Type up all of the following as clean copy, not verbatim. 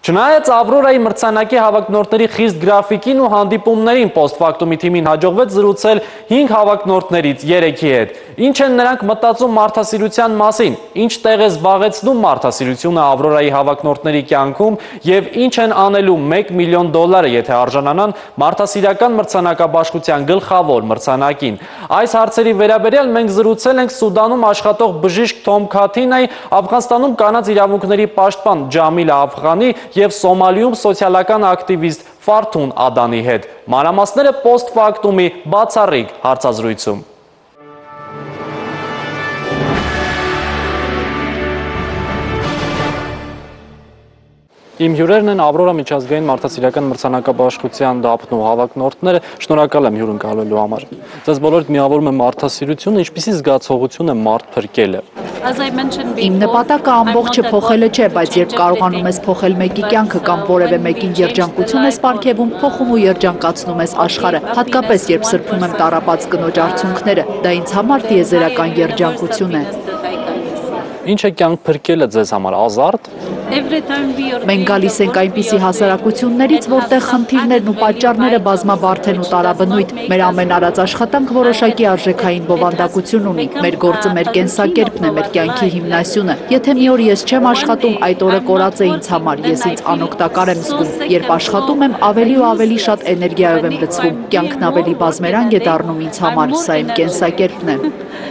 Չնայած Ավրորայի մրցանակի հավակնորդների խիստ գրաֆիկին ու հանդիպումներին post-factum թիմին հաջողվեց զրուցել 5 հավակնորդներից 3-ի հետ։ Ինչ են նրանք մտածում մարդասիրության մասին, ինչ տեղ է զբաղեցնում մարդասիրությունը Ավրորայի հավակնորդների կյանքում և ինչ են անելու $1 միլիոն, եթե արժանանան մարդասիրական մրցանակաբաշխության գլխավոր մրցանակին։ Այս հարցերի վերաբերյալ մենք զրուցել ենք Սուդանում աշխատող բժիշկ Թոմ Քաթինայի, Աֆղանստանում կանանց իրավունքների պաշտպան Ջամիլ Աֆղանի և Սոմալիում սոցիալական ակտիվիստ Ֆարթուն Ադանի հետ։ Մանրամասները post-factum-ի բացառիկ հարցազրույցում։ Իմ հյուրերն են Ավրորա միջազգային մարդասիրական մրցանակաբաշխության դափնու հավակնորդները, շնորհակալ եմ հյուրն գալու համար։ Ձեզ բոլորիդ միավորում է մարդասիրությունը, ինչպիսի զգացողություն է մարդ փրկելը։ Իմ նպատակը ամբողջը փոխելը չէ, բայց երբ կարողանում ես փոխել մեկի կյանքը կամ որևէ մեկին երջանկություն ես պարգևում, փոխում ու երջանկացնում ես աշխարհը, հատկապես երբ սրբում եմ տառապած կնոջ արցունքները, դա ինձ համար տիեզերական երջանկություն է։ Ինչ է կյանք փրկելը ձեզ համար, ազարտ։ Մենք գալիս ենք այնպիսի հասարակություններից, որտեղ խնդիրներն ու պատճառները բազմաբարդ են ու տարաբնույթ։ Մեր ամեն արած աշխատանք որոշակի արժեքային բովանդակություն ունի։ Մեր գործը մեր կենսակերպն է, մեր կյանքի հիմնասյունը։ Եթե մի օր ես չեմ աշխատում, այդ օրը կորած է ինձ համար, ես ինձ անօգտակար եմ զգում։ Երբ աշխատում եմ, ավելի ու ավելի շատ էներգիայով եմ լցվում։ Կյանքն ավելի բազմերանգ է դառնում ինձ համար, սա իմ կենսակերպն է։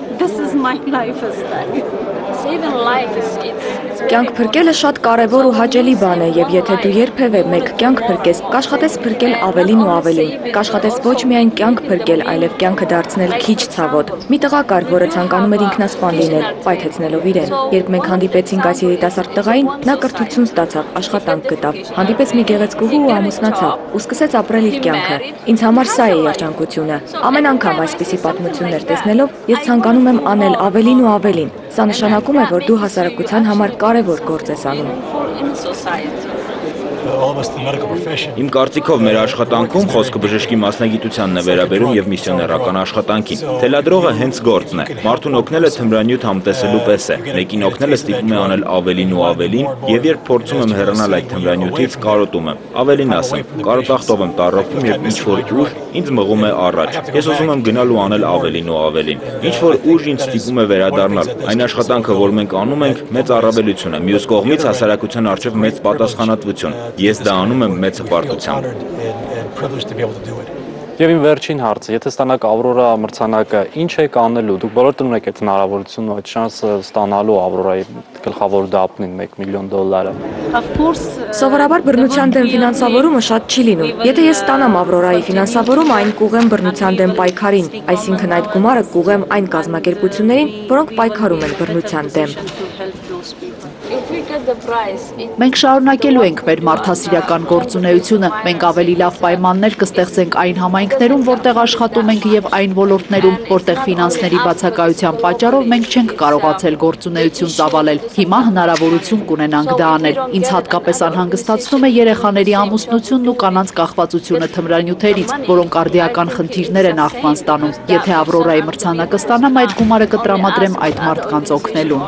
Կյանք փրկելը շատ կարևոր ու հաճելի բան է, եւ եթե դու երբևէ մեկ կյանք փրկես, կաշխատես փրկել ավելին ու ավելին։ Կաշխատես ոչ միայն կյանք փրկել, այլև կյանքը դարձնել քիչ ցավոտ։ Մի տղա կար, որը ցանկանում էր ինքնասպան լինել, պայթեցնելով իրեն։ Երբ մենք հանդիպեցինք այս երիտասարդ տղային, նա կրթություն ստացավ, աշխատանք գտավ, հանդիպեց մի գեղեցկուհու ու ամուսնացավ, ու սկսեց ապրել իր կյանքը։ Ինձ համար սա է երջանկությունը։ Ամեն անգամ այսպիսի պատմություններ տեսնելով, ես ցանկանում եմ անել ավելին ու ավելին։ Սա նշանակում է, որ դու հասարակության համար կարևոր գործ ես անում։ Իմ կարծիքով մեր աշխատանքում խոսքը բժշկի մասնագիտությանն է վերաբերում եւ միսիոներական աշխատանքին։ Թելադրողը հենց գործն է։ Մարդուն օգնելը թմրանյութ համտեսելու պես է։ Մեկին օգնելը ստիպում է անել ավելին ու ավելին, եւ երբ փորձում եմ հեռանալ այդ թմրանյութից, կարոտում եմ։ Ավելին ասեմ, կարոտախտով եմ տառապում եւ ինչ որ ուժ ինձ մղում է առաջ։ Ես ուզում եմ գնալ ու անել ավելին ու ավելին։ Ինչ որ ուժ ինձ ստիպում է վերադառնալ։ Այն աշխատանքը, որ մենք անում ենք, մեծ առավելություն է։ Մյուս կողմից հասարակության առջև մեծ պատասխանատվություն։ Ես դա անում եմ մեծ հպարտությամբ։ Եվ իմ վերջին հարցը, եթե ստանաք Ավրորա մրցանակը, ինչ եք անելու։ Դուք բոլորդ ունեք այդ հնարավորությունն ու այդ շանսը ստանալու Ավրորայի գլխավոր դափնին $1 միլիոն։ Սովորաբար բռնության դեմ ֆինանսավորումը շատ չի լինում։ Եթե ես ստանամ Ավրորայի ֆինանսավորումը, այն կուղեմ բռնության դեմ պայքարին, այսինքն այդ գումարը կուղեմ այն կազմակերպություններին, որոնք պայքարում են բռնության դեմ։ Մենք շարունակելու ենք մեր մարդասիրական գործունեությունը, մենք ավելի լավ պայմաններ կստեղծենք այն համայնքներում, որտեղ աշխատում ենք եւ այն ոլորտներում, որտեղ ֆինանսների բացակայության պատճառով մենք չենք կարողացել գործունեություն ծավալել։ Հիմա հնարավորություն կունենանք դա անել։ Ինձ հատկապես անհանգստացնում է երեխաների ամուսնությունն ու կանանց կախվածությունը թմրանյութերից, որոնք արդիական խնդիրներ են Աֆղանստանում։ Եթե Ավրորայի մրցանակը ստանամ, այդ գումարը կտրամադրեմ այդ մարդկանց օգնելուն։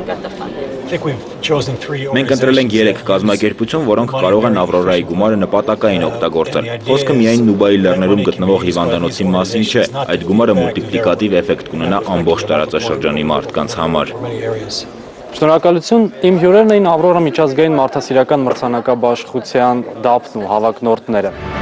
Մենք ընտրել ենք 3 կազմակերպություն, որոնք կարող են Ավրորայի գումարը նպատակային օգտագործել։ Խոսքը միայն Նուբայի լեռներում գտնվող հիվանդանոցի մասին չէ, այդ գումարը մուլտիպլիկատիվ էֆեկտ կունենա ամբողջ տարածաշրջանի մարդկանց համար։ Շնորհակալություն, իմ հյուրերն էին Ավրորա միջազգային մարդասիրական մրցանակաբաշխության դափնու հավակնորդները։